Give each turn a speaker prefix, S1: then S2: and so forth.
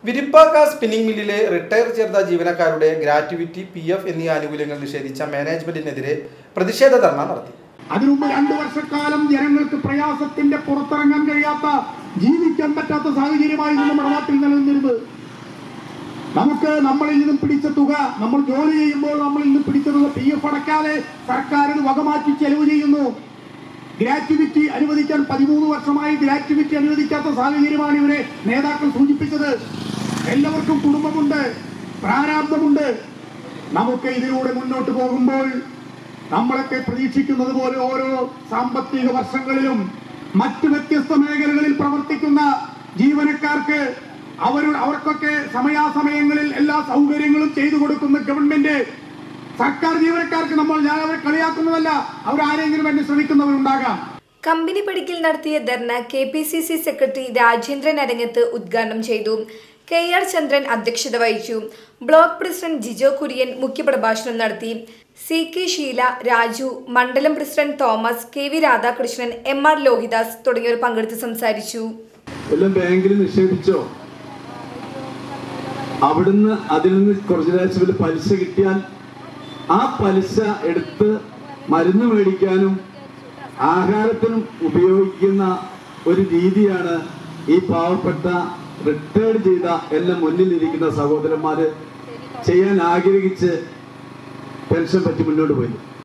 S1: വിരിപ്പാക്ക spinning മില്ലിലെ retire ചെയ്ത ജീവനക്കാരുടെ gratuity, PF എന്നീ ആനുകൂല്യങ്ങൾ നിഷേധിച്ച മാനേജ്മെന്റിനെതിരെ പ്രതിഷേധ ധർണ നടത്തി.
S2: അതിനുമുമ്പ് 2 വർഷക്കാലം ജനങ്ങൾക്ക് പ്രയാസത്തിന്റെ പുറത്തിറങ്ങാൻ കഴിയാത്ത, ജീവിക്കാൻ പറ്റാത്ത സാഹചര്യമായിരുന്നു നമ്മുടെ നാട്ടിൽ നിലനിന്നിരുന്നത്. നമ്മളിൽ നിന്നും പിടിച്ച തുക, നമ്മൾ ജോലി ചെയ്യുമ്പോൾ നമ്മളിൽ നിന്നും പിടിച്ച തുക PF അടക്കാതെ സർക്കാരിന് വകമാറ്റി ചെലവ് ചെയ്യുന്നു. ഗ്രാറ്റുവിറ്റി അനുവദിക്കാൻ 13 വർഷമായി ഗ്രാറ്റുവിറ്റി അനുവദിക്കാത്ത സാഹചര്യമാണ് ഇവരെ നേതാക്കൾ സൂചിപ്പിച്ചത്. എല്ലാവർക്കും കുടുംബമുണ്ട്, പ്രാരാബ്ധമുണ്ട്. നമുക്ക് ഇതിലൂടെ മുന്നോട്ട് പോകുമ്പോൾ നമ്മളൊക്കെ പ്രതീക്ഷിക്കുന്നത് പോലെ ഓരോ സാമ്പത്തിക വർഷങ്ങളിലും മറ്റ് വ്യത്യസ്ത മേഖലകളിൽ പ്രവർത്തിക്കുന്ന ജീവനക്കാർക്ക് അവർക്കൊക്കെ സമയാസമയങ്ങളിൽ എല്ലാ സൗകര്യങ്ങളും ചെയ്തു കൊടുക്കുന്ന ഗവൺമെന്റ്, സർക്കാർ ജീവനക്കാർക്ക് ഞാൻ അവരെ കളിയാക്കുന്നതല്ല, അവരാരെങ്കിലും എന്നെ ശ്രമിക്കുന്നവരുണ്ടാകാം.
S3: കമ്പനി പടിക്കൽ നടത്തിയ ധർണ KPCC സെക്രട്ടറി രാജേന്ദ്രൻ അരങ്ങത്ത് ഉദ്ഘാടനം ചെയ്തു. KR ചന്ദ്രൻ അധ്യക്ഷത വഹിച്ചു. ബ്ലോക്ക് പ്രസിഡന്റ് ജിജോ കുര്യൻ മുഖ്യപ്രഭാഷണം നടത്തി. CK ഷീല, രാജു, മണ്ഡലം president Thomas, KV Radhakrishnan, MR Lohidas തുടങ്ങിയവർ പങ്കെടുത്ത് സംസാരിച്ചു.
S4: എല്ലാം ബാങ്കിൽ നിക്ഷേപിച്ചോ? അവിടുന്ന് അതിൽ നിന്ന് കുറച്ച് രാജ്യത്തിൽ പലിശ കിട്ടിയാൽ ആ പലിശ എടുത്ത് മരുന്ന് മേടിക്കാനും ആഹാരത്തിനും ഉപയോഗിക്കുന്ന ഒരു രീതിയാണ് ഈ പാവപ്പെട്ട റിട്ടയർഡ് ചെയ്ത എല്ലാം മുന്നിലിരിക്കുന്ന സഹോദരന്മാര് ചെയ്യാൻ ആഗ്രഹിച്ച് പെൻഷൻ പറ്റി മുന്നോട്ട് പോയി.